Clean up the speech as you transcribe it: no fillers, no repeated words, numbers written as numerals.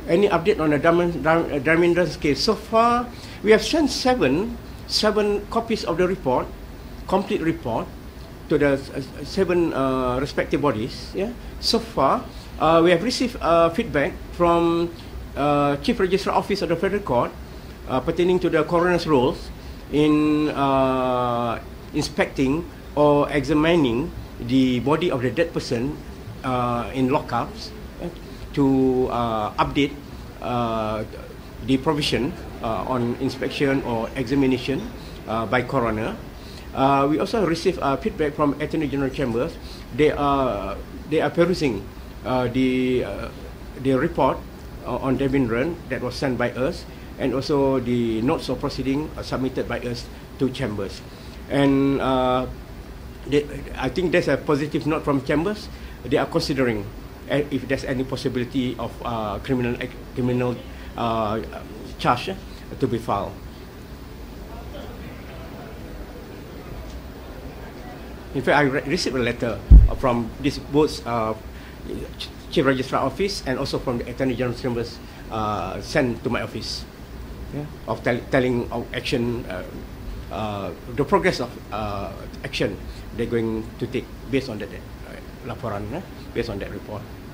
any update on the Dharmendra's case? So far, we have sent seven copies of the report, complete report, to the seven respective bodies. Yeah. So far, we have received feedback from Chief Registrar Office of the Federal Court pertaining to the coroner's roles in inspecting or examining the body of the dead person in lockups to update the provision on inspection or examination by coroner. We also received feedback from Attorney General Chambers. They are perusing the report on Dharmendran that was sent by us, and also the notes of proceeding submitted by us to Chambers. And I think there's a positive note from Chambers. They are considering if there's any possibility of criminal charge to be filed. In fact, I received a letter from this both Chief Registrar Office and also from the Attorney General Chambers sent to my office, of telling of action, the progress of action they're going to take based on that laporan, based on that report.